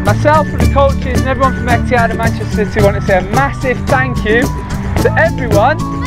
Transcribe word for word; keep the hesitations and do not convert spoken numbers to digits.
Myself and the coaches and everyone from Etihad and Manchester City want to say a massive thank you to everyone